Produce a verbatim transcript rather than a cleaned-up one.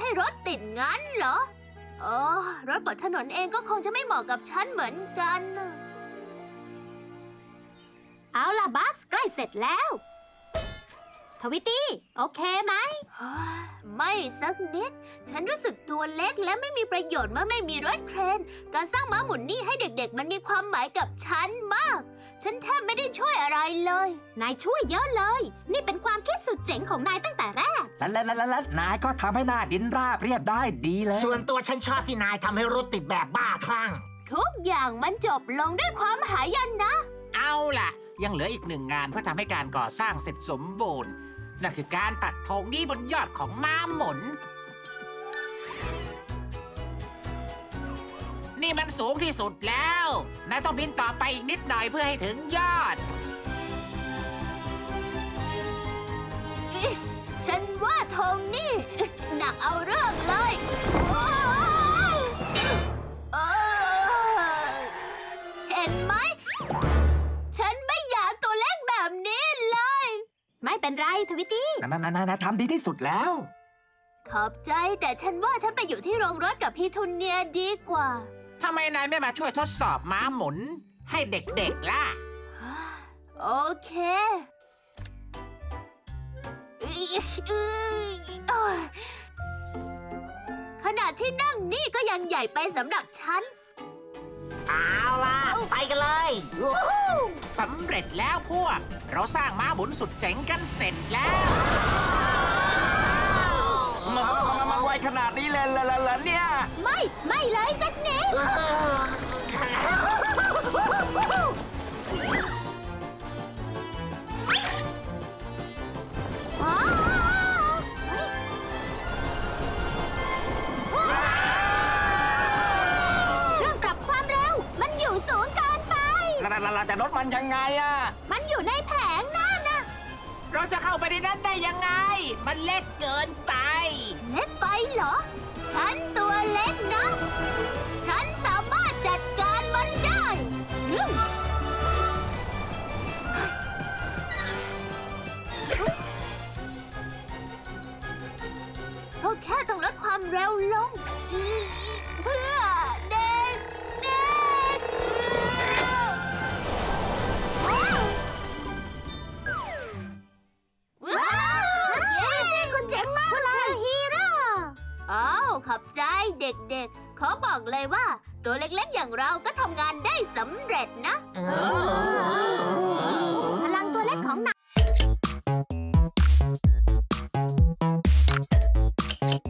ให้รถติดงั้นเหรอโอ้รถบนถนนเองก็คงจะไม่เหมาะกับฉันเหมือนกันเอาล่ะบัคใกล้เสร็จแล้วทวิตตี้โอเคไหมไม่สักนิดฉันรู้สึกตัวเล็กและไม่มีประโยชน์เมื่อไม่มีรถเครนการสร้างม้าหมุนนี่ให้เด็กๆมันมีความหมายกับฉันมากฉันแทบไม่ได้ช่วยอะไรเลยนายช่วยเยอะเลยนี่เป็นความคิดสุดเจ๋งของนายตั้งแต่แรกและและและและนายก็ทำให้หน้าดินราบเรียบได้ดีเลยส่วนตัวฉันชอบที่นายทำให้รถติดแบบบ้าคลั่งทุกอย่างมันจบลงด้วยความหายันนะเอาล่ะยังเหลืออีกหนึ่งงานเพื่อทำให้การก่อสร้างเสร็จสมบูรณ์นั่นคือการปักธงนี้บนยอดของม้าหมุนนี่มันสูงที่สุดแล้วนายต้องบินต่อไปอีกนิดหน่อยเพื่อให้ถึงยอดฉันว่าธงนี่หนักเอาเรื่องเลยเห็นไหมฉันไม่อยากตัวเล็กแบบนี้เลยไม่เป็นไรทวิตตี้นั่นนั่นนั่นทำดีที่สุดแล้วขอบใจแต่ฉันว่าฉันไปอยู่ที่โรงรถกับพี่ทุนเนียดีกว่าทำไมนายไม่มาช่วยทดสอบม้าหมุนให้เด็กๆล่ะโอเคขนาดที่นั่งนี่ก็ยังใหญ่ไปสำหรับฉันเอาล่ะไปกันเลยสำเร็จแล้วพวกเราสร้างม้าหมุนสุดเจ๋งกันเสร็จแล้วมามาไวขนาดนี้เลยล่ะเนี่ยไม่ไม่เลยสักนิดเราจะลดมันยังไงอ่ะมันอยู่ในแผงนั่นนะเราจะเข้าไปในนั้นได้ยังไงมันเล็กเกินไปเล็กไปเหรอฉันตัวเล็กนะฉันสามารถจัดการมันได้เขาแค่ต้องลดความเร็วลงเพื่อเด็กเด็กว้าวเย้คุณเจ๋งมากเลยฮีโร่อ้าวขอบใจเด็กๆขอบอกเลยว่าตัวเล็กๆอย่างเราก็ทำงานได้สำเร็จนะ